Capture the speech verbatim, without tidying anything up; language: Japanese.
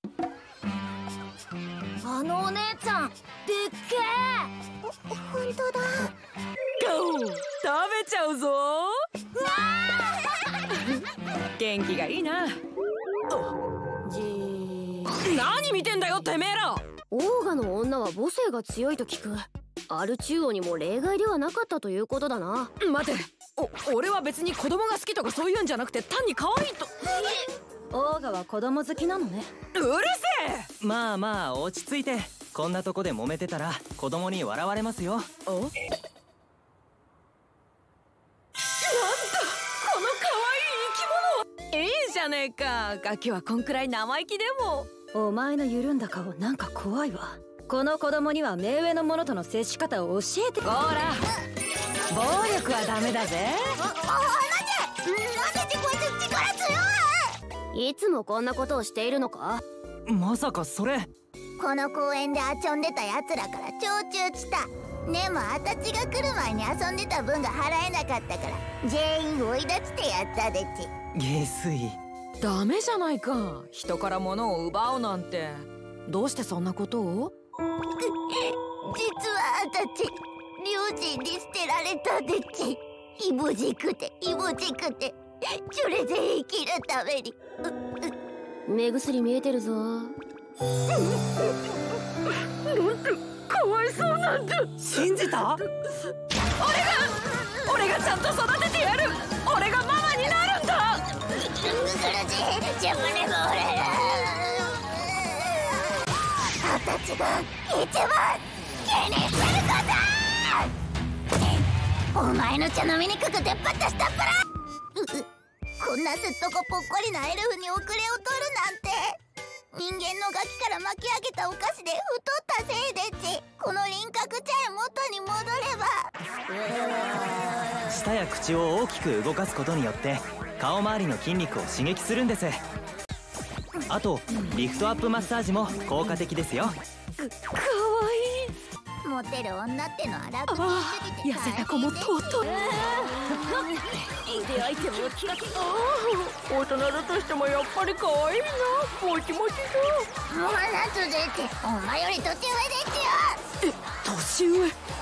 あのお姉ちゃんでっけえ。ほんとだ。 ゴー、食べちゃうぞ。元気がいいな。 じー、 何見てんだよてめえら。 オーガの女は母性が強いと聞く。アルチューオにも例外ではなかったということだな。 待て、お俺は別に子供が好きとかそういうんじゃなくて単に可愛いと。 オーガは子供好きなのね。 うるせえ。 まあまあ落ち着いて。こんなとこで揉めてたら子供に笑われますよ。 お、なんだこの可愛い生き物。いいじゃねえか。ガキはこんくらい生意気でも。 お前の緩んだ顔なんか怖いわ。この子供には目上の者との接し方を教えて。 こら、暴力はダメだぜ。 いつもこんなことをしているのか。 まさかそれ。 この公園で遊んでたやつらから徴収した。でもあたちが来る前に遊んでた分が払えなかったから全員追い出してやったでち。 下水。 ダメじゃないか。人から物を奪うなんて。どうしてそんなことを？ 実はあたち両親に捨てられたでち。いぼじくていぼじくて、それで生きるために。 目薬見えてるぞ。 なんてかわいそうなんだ。 信じた？ 俺が俺がちゃんと育ててやる。俺がママになるんだ。 あたちが一番気にすること。お前の茶飲みにくく出っ張った下っ腹。こんなすっとこぽっこりなエルフに遅れを取るなんて。人間のガキから巻き上げたお菓子で太ったせいでち。この輪郭茶へ元に戻れば。 舌や口を大きく動かすことによって顔周りの筋肉を刺激するんです。あとリフトアップマッサージも効果的ですよ。 かわいい。 モテる女ってのは楽あにあ、痩せた子も尊い。 腕アイテムをキラキラ。 大人だとしてもやっぱり可愛いな。もちもちだ。 もうなんとでってお前より年上でちよ。 え、年上？